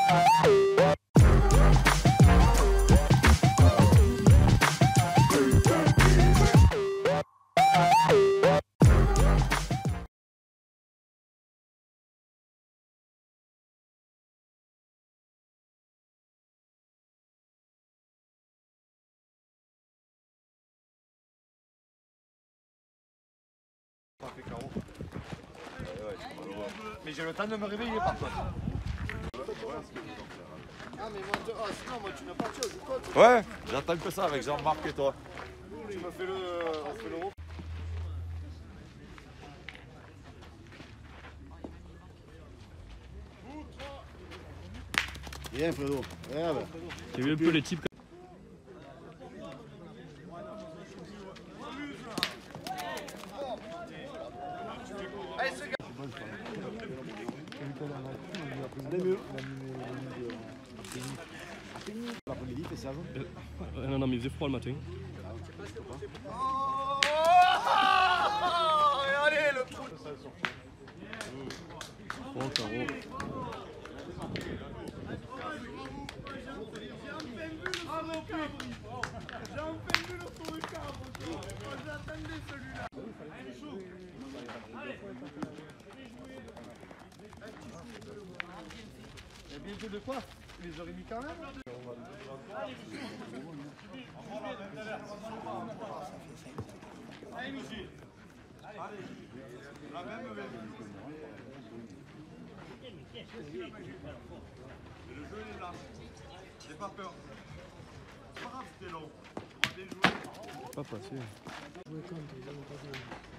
Mais j'ai le temps de me réveiller par contre. Ah mais moi, sinon moi tu n'as pas de chose, toi. Ouais, j'attends que ça avec Jean-Marc et toi. Tu me fais on fait l'euro. Bien Fredo, regarde. J'ai vu un peu les types. L'après-midi, t'es sage? Non, mais il faisait froid le matin. Allez, le trou. Bon, carreau. J'ai enfin vu le tour du câble. J'attendais celui-là. Il y a bien de quoi? Tu les aurais mis quand même? Allez, Michi. Allez. La même le jeu est là. J'ai pas peur. C'est pas grave, c'était long. On va bien jouer. Pas passé.